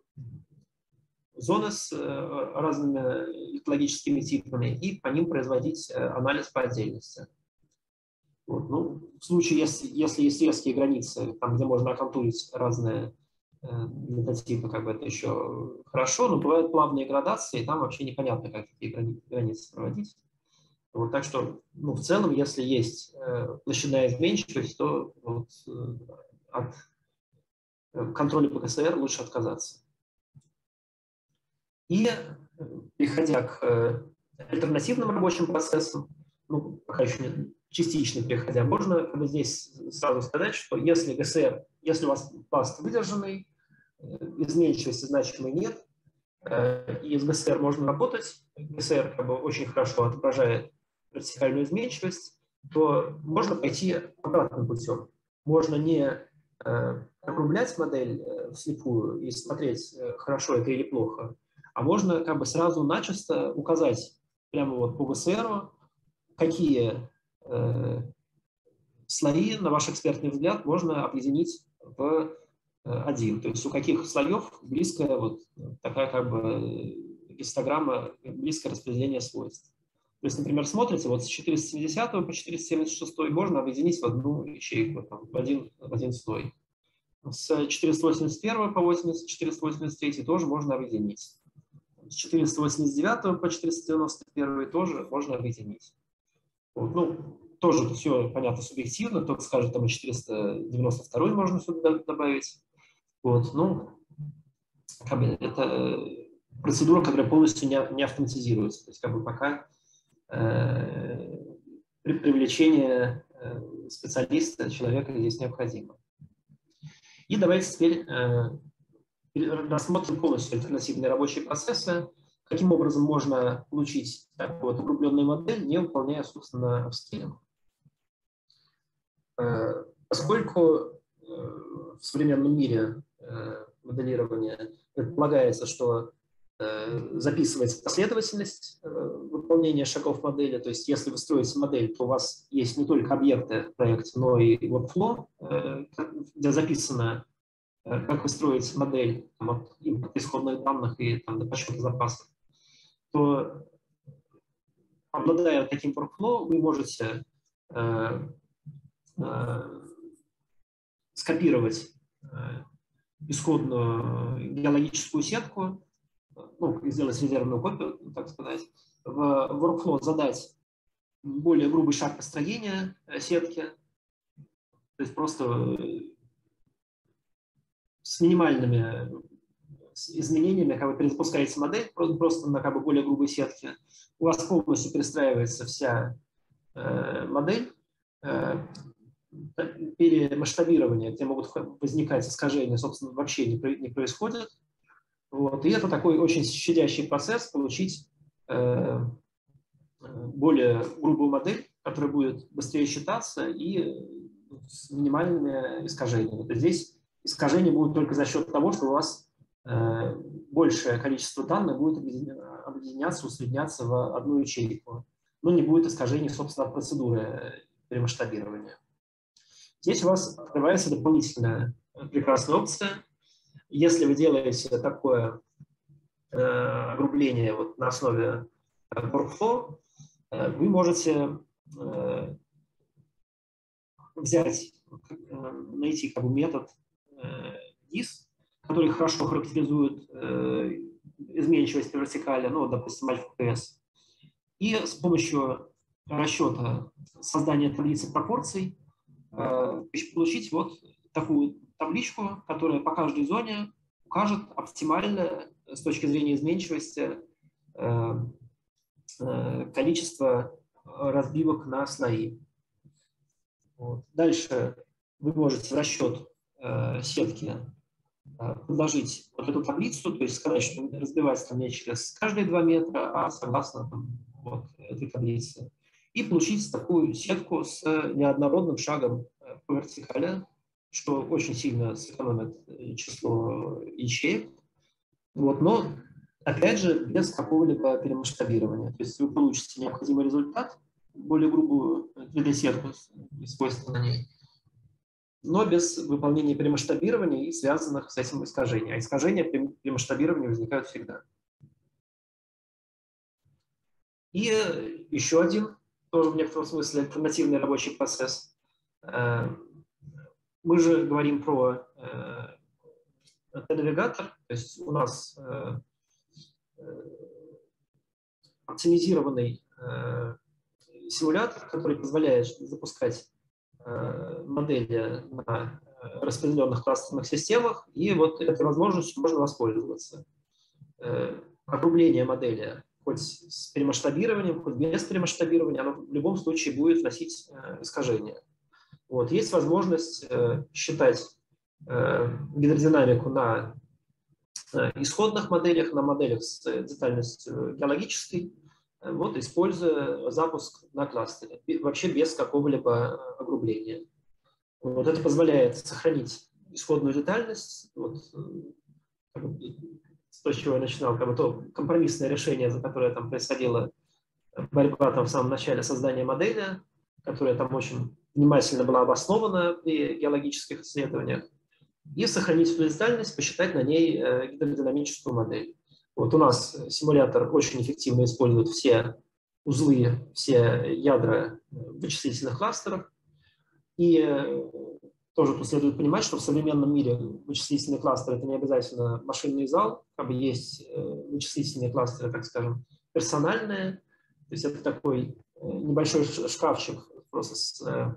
B: зоны с э, разными литологическими типами и по ним производить э, анализ по отдельности. Вот. Ну, в случае, если, если есть резкие границы, там, где можно оконтурить разные э, литотипы, как бы это еще хорошо, но бывают плавные градации, и там вообще непонятно, как такие грани границы проводить. Вот, так что, ну, в целом, если есть э, площадная изменчивость, то вот, э, от э, контроля по ГСР лучше отказаться. И, переходя к альтернативным рабочим процессам, ну, пока еще не частично переходя, можно как бы здесь сразу сказать, что если джи эс эр, если у вас пласт выдержанный, изменчивости значимой нет, и с джи эс эр можно работать, джи эс эр как бы очень хорошо отображает вертикальную изменчивость, то можно пойти обратным путем. Можно не э, округлять модель э, вслепую и смотреть, э, хорошо это или плохо, а можно как бы сразу начисто указать прямо вот по джи эс эр, какие э, слои, на ваш экспертный взгляд, можно объединить в один. То есть у каких слоев близкая вот такая как бы гистограмма, близкое распределение свойств. То есть, например, смотрите, вот с четыреста семидесятого по четыреста семьдесят шестой можно объединить в одну ячейку, там, в, один, в один слой. С четыреста восемьдесят первого по четыреста восемьдесят третий тоже можно объединить. С четыреста восемьдесят девятого по четыреста девяносто первый тоже можно объединить. Вот, ну, тоже все, понятно, субъективно. Кто-то скажет, там и четыреста девяносто второй можно сюда добавить. Вот, ну, как бы это процедура, которая полностью не, не автоматизируется. То есть, как бы пока э, при привлечение э, специалиста, человека здесь необходимо. И давайте теперь э, рассмотрим полностью альтернативные рабочие процессы. Каким образом можно получить такую вот углубленную модель, не выполняя, собственно, апскейлинг. Э, поскольку э, в современном мире э, моделирования предполагается, что э, записывается последовательность э, выполнения шагов модели. То есть если вы строите модель, то у вас есть не только объекты в проекте, но и workflow, э, где записано, э, как вы строите модель там, от импорта исходных данных и там, до подсчета запасов. То, обладая таким workflow, вы можете э, э, скопировать э, исходную геологическую сетку, ну, сделать резервную копию, так сказать, в workflow задать более грубый шаг построения сетки, то есть просто с минимальными изменениями, как вы перезапускаете модель, просто на как бы более грубой сетке, у вас полностью перестраивается вся э, модель, э, перемасштабирование, где могут возникать искажения, собственно, вообще не, не происходит. Вот. И это такой очень щадящий процесс получить э, более грубую модель, которая будет быстрее считаться и с минимальными искажениями. То есть здесь искажения будут только за счет того, что у вас э, большее количество данных будет объединяться, усредняться в одну ячейку. Но не будет искажений, собственно, от процедуры перемасштабирования. Здесь у вас открывается дополнительная прекрасная опция. Если вы делаете такое э, огрубление вот на основе э, workflow, э, вы можете э, взять, э, найти как бы метод э, дис, который хорошо характеризует э, изменчивость по вертикали, ну, допустим, альфа-ПС, и с помощью расчета создания таблицы пропорций э, получить вот такую табличку, которая по каждой зоне укажет оптимально с точки зрения изменчивости э, э, количество разбивок на слои. Вот. Дальше вы можете в расчет э, сетки э, предложить вот эту таблицу, то есть сказать, что разбивается там не через каждые два метра, а согласно там, вот, этой таблице. И получить такую сетку с неоднородным шагом по вертикали, что очень сильно сэкономит число ячеек. Вот, но, опять же, без какого-либо перемасштабирования. То есть вы получите необходимый результат, более грубую три дэ-сетку и свойства на ней, но без выполнения перемасштабирования и связанных с этим искажений. А искажения при масштабировании возникают всегда. И еще один, тоже в некотором смысле, альтернативный рабочий процесс. Мы же говорим про Т-навигатор, то есть у нас оптимизированный симулятор, который позволяет запускать модели на распределенных кластерных системах, и вот этой возможностью можно воспользоваться. Округление модели хоть с перемасштабированием, хоть без перемасштабирования, оно в любом случае будет носить искажения. Вот. Есть возможность считать гидродинамику на исходных моделях, на моделях с детальностью геологической, вот, используя запуск на кластере, вообще без какого-либо огрубления. Вот это позволяет сохранить исходную детальность. Вот, с того, с чего я начинал, как бы то компромиссное решение, за которое там происходила борьба там, в самом начале создания модели, которая там очень внимательно была обоснована при геологических исследованиях, и сохранить эту детальность, посчитать на ней гидродинамическую модель. Вот у нас симулятор очень эффективно использует все узлы, все ядра в вычислительных кластерах. И тоже тут следует понимать, что в современном мире вычислительный кластер – это не обязательно машинный зал, как бы есть вычислительные кластеры, так скажем, персональные. То есть это такой небольшой шкафчик просто с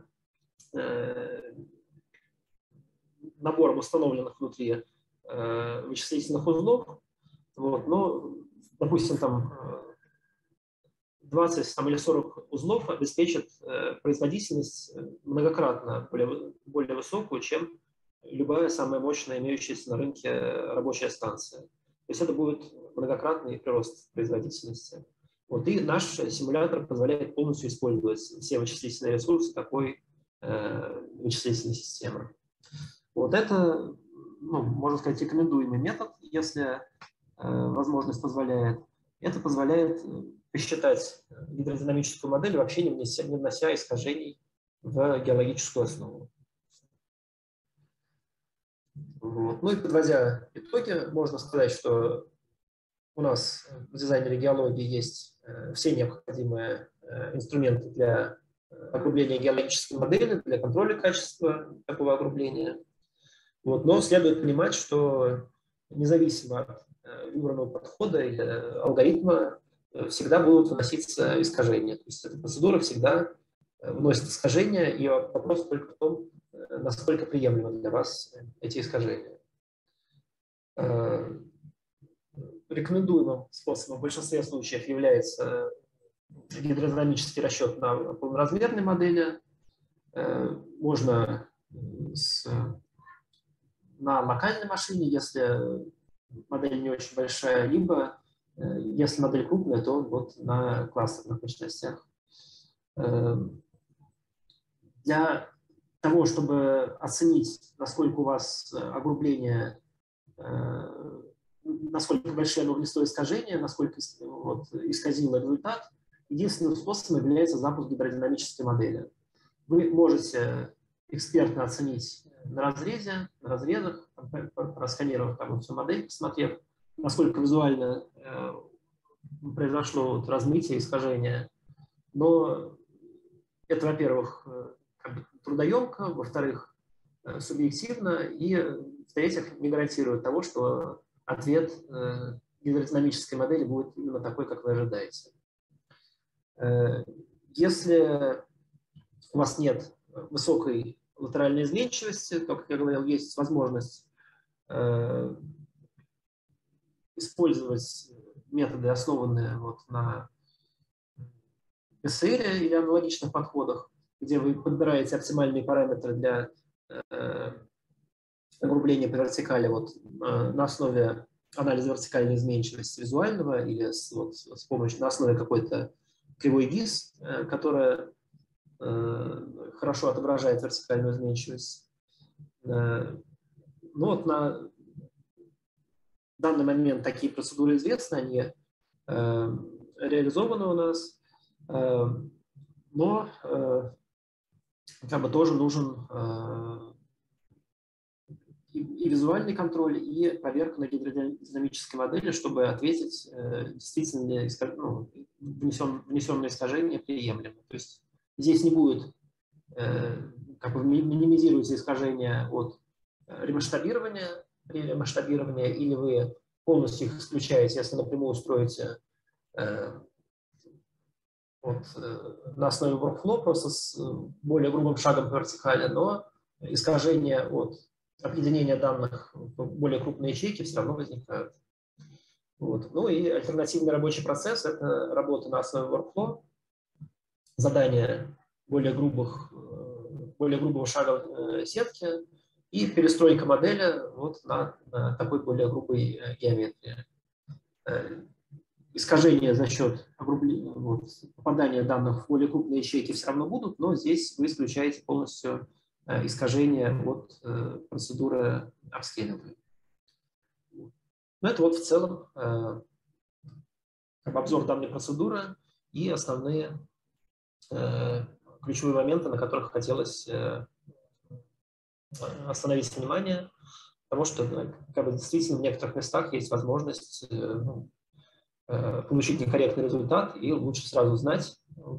B: набором установленных внутри вычислительных узлов. Вот, но, допустим, там двадцать там, или сорок узлов обеспечат э, производительность многократно более, более высокую, чем любая самая мощная имеющаяся на рынке рабочая станция. То есть это будет многократный прирост производительности. Вот, и наш симулятор позволяет полностью использовать все вычислительные ресурсы такой э, вычислительной системы. Вот это, ну, можно сказать, рекомендуемый метод, если э, возможность позволяет. Это позволяет посчитать гидродинамическую модель, вообще не внося, не внося искажений в геологическую основу. Вот. Ну и подводя итоги, можно сказать, что у нас в дизайнере геологии есть все необходимые инструменты для огрубления геологической модели, для контроля качества такого огрубления. Вот. Но следует понимать, что независимо от выбранного подхода или алгоритма всегда будут выноситься искажения. То есть эта процедура всегда вносит искажения, и вопрос только в том, насколько приемлемы для вас эти искажения. Рекомендуемым способом в большинстве случаев является гидродинамический расчет на полноразмерной модели. Можно с, на локальной машине, если модель не очень большая, либо если модель крупная, то вот на кластерных мощностях. Для того, чтобы оценить, насколько у вас огрубление, насколько большие оно внесло искажения, насколько вот, исказило результат, единственным способом является запуск гидродинамической модели. Вы можете экспертно оценить на разрезе, на разрезах, просканировав там всю модель, посмотрев, насколько визуально э, произошло вот, размытие, искажение. Но это, во-первых, как бы трудоемко, во-вторых, э, субъективно, и, в-третьих, не гарантирует того, что ответ э, гидродинамической модели будет именно такой, как вы ожидаете. Э, если у вас нет высокой латеральной изменчивости, то, как я говорил, есть возможность э, использовать методы, основанные вот на пи эс эр или аналогичных подходах, где вы подбираете оптимальные параметры для э, огрубления по вертикали вот, э, на основе анализа вертикальной изменчивости визуального или с, вот, с помощью на основе какой-то кривой ГИС, э, которая э, хорошо отображает вертикальную изменчивость. Э, ну, вот на В данный момент такие процедуры известны, они э, реализованы у нас, э, но э, как бы тоже нужен э, и, и визуальный контроль, и проверка на гидродинамической модели, чтобы ответить, э, действительно ли ну, внесен, внесенное искажение приемлемо. То есть здесь не будет, э, как бы минимизируется искажение от ремасштабирования, при ремасштабировании, или вы полностью их исключаете, если напрямую устроите э, вот, э, на основе workflow, просто с более грубым шагом по вертикали, но искажения от объединения данных в более крупные ячейки все равно возникают. Вот. Ну и альтернативный рабочий процесс – это работа на основе workflow, задание более грубых, более грубого шага сетки и перестройка модели вот на, на такой более грубой геометрии. Искажения за счет вот, попадания данных в более крупные ячейки все равно будут, но здесь вы исключаете полностью искажения от процедуры апскейлинга. Ну, это вот в целом обзор данной процедуры и основные ключевые моменты, на которых хотелось остановить внимание, потому что как бы, действительно в некоторых местах есть возможность ну, получить некорректный результат и лучше сразу знать,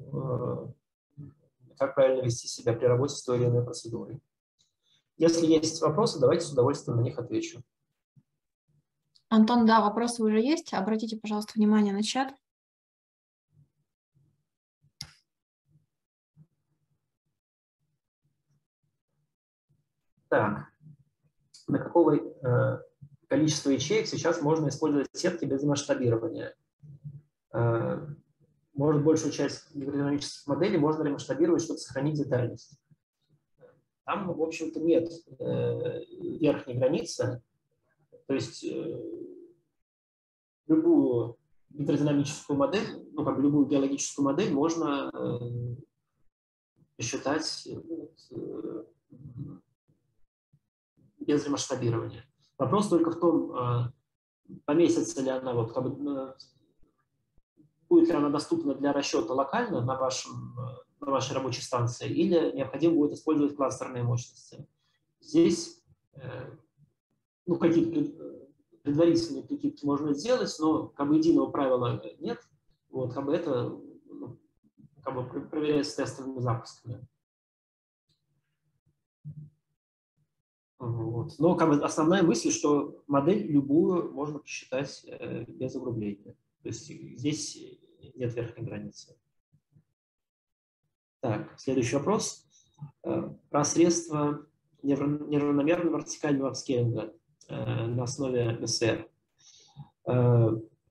B: как правильно вести себя при работе с той или иной процедурой. Если есть вопросы, давайте с удовольствием на них отвечу.
A: Антон, да, вопросы уже есть. Обратите, пожалуйста, внимание на чат.
B: Так, на какого э, количества ячеек сейчас можно использовать сетки без масштабирования? Э, может, большую часть гидродинамических моделей можно ли масштабировать, чтобы сохранить детальность? Там, в общем-то, нет э, верхней границы. То есть э, любую гидродинамическую модель, ну, как бы любую геологическую модель можно э, посчитать э, без масштабирования. Вопрос только в том, э, поместится ли она, вот, как бы, э, будет ли она доступна для расчета локально на, вашем, на вашей рабочей станции, или необходимо будет использовать кластерные мощности. Здесь э, ну, какие-то предварительные прикидки можно сделать, но как бы единого правила нет. Вот, как бы это ну, как бы проверяется тестовыми запусками. Вот. Но как бы основная мысль, что модель любую можно посчитать э, без огрубления. То есть здесь нет верхней границы. Так, следующий вопрос. Э, про средства неравномерного вертикального апскейлинга э, на основе би эс эр. Э,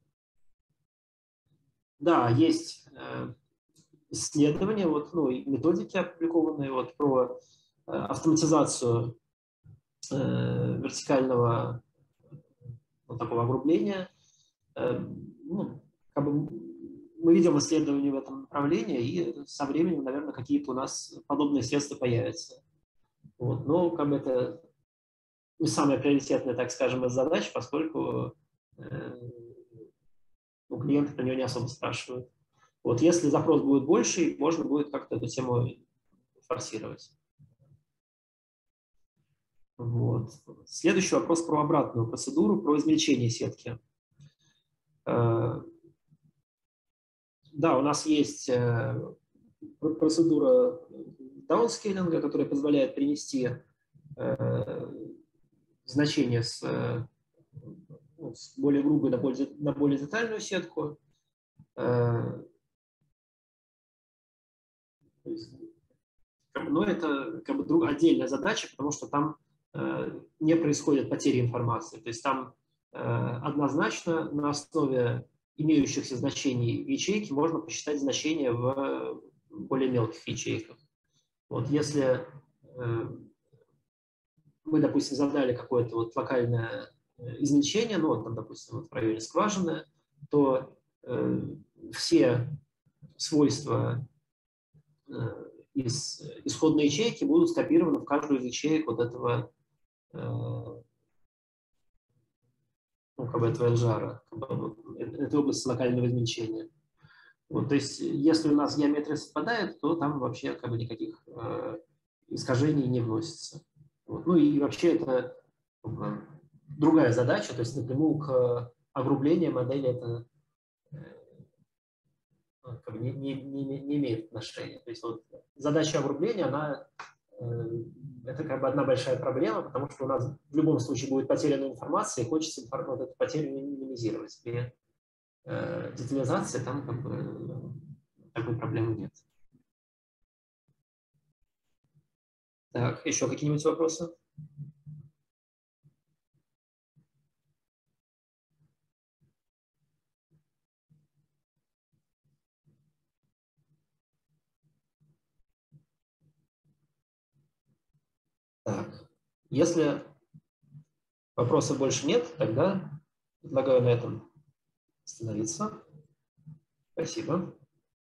B: да, есть э, исследования, вот, ну, и методики опубликованные вот, про э, автоматизацию э, вертикального вот такого огрубления. Э, ну, как бы мы ведем исследования в этом направлении, и со временем, наверное, какие-то у нас подобные средства появятся. Вот. Но как бы это не самая приоритетная, так скажем, из задач, поскольку э, ну, клиенты про нее не особо спрашивают. Вот. Если запрос будет больше, можно будет как-то эту тему форсировать. Вот. Следующий вопрос про обратную процедуру, про измельчение сетки. Э, да, у нас есть э, процедура даунскейлинга, которая позволяет перенести э, значение с, э, ну, с более грубой на более, на более детальную сетку. Э, но это как бы друг, отдельная задача, потому что там э, не происходит потери информации. То есть там э, однозначно на основе имеющихся значений в ячейке можно посчитать значения в более мелких ячейках. Вот если э, мы, допустим, задали какое-то вот локальное измельчение, ну, вот там, допустим, вот в районе скважины, то э, все свойства э, из исходной ячейки будут скопированы в каждую из ячеек вот этого, э, ну, как бы этого элжара, как бы, вот, этой области локального измельчения. Вот, то есть, если у нас геометрия совпадает, то там вообще как бы никаких э, искажений не вносится. Вот. Ну и вообще это как бы другая задача, то есть напрямую к огрублению модели это как бы не, не, не, не имеет отношения. То есть вот задача огрубления, она э, это как бы одна большая проблема, потому что у нас в любом случае будет потеряна информация, и хочется вот эту потерю минимизировать. При э, детализации там как бы такой проблемы нет. Так, еще какие-нибудь вопросы? Если вопросов больше нет, тогда предлагаю на этом остановиться. Спасибо.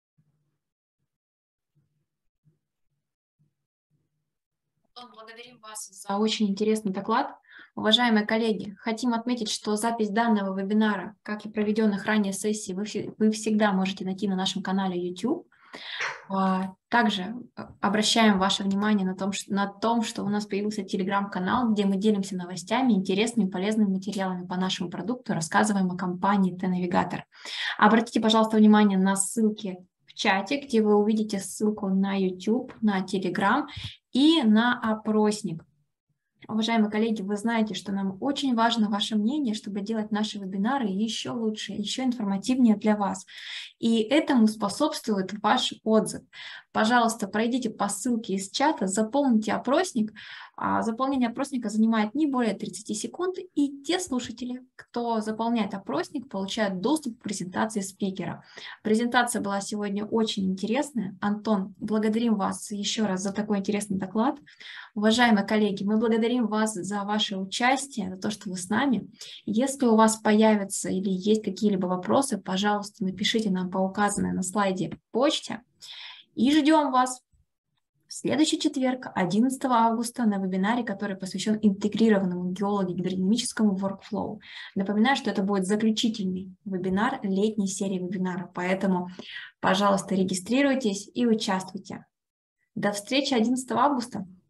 A: Благодарим вас за очень интересный доклад. Уважаемые коллеги, хотим отметить, что запись данного вебинара, как и проведенных ранее сессий, вы, вы всегда можете найти на нашем канале YouTube. Также обращаем ваше внимание на том, что, на том, что у нас появился телеграм-канал, где мы делимся новостями, интересными, полезными материалами по нашему продукту, рассказываем о компании Т-Навигатор. Обратите, пожалуйста, внимание на ссылки в чате, где вы увидите ссылку на YouTube, на Telegram и на опросник. Уважаемые коллеги, вы знаете, что нам очень важно ваше мнение, чтобы делать наши вебинары еще лучше, еще информативнее для вас. И этому способствует ваш отзыв. Пожалуйста, пройдите по ссылке из чата, заполните опросник. Заполнение опросника занимает не более тридцати секунд, и те слушатели, кто заполняет опросник, получают доступ к презентации спикера. Презентация была сегодня очень интересная. Антон, благодарим вас еще раз за такой интересный доклад. Уважаемые коллеги, мы благодарим вас за ваше участие, за то, что вы с нами. Если у вас появятся или есть какие-либо вопросы, пожалуйста, напишите нам по указанной на слайде почте. И ждем вас в следующий четверг, одиннадцатого августа, на вебинаре, который посвящен интегрированному геологи-гидродинамическому workflow. Напоминаю, что это будет заключительный вебинар летней серии вебинаров, поэтому, пожалуйста, регистрируйтесь и участвуйте. До встречи одиннадцатого августа.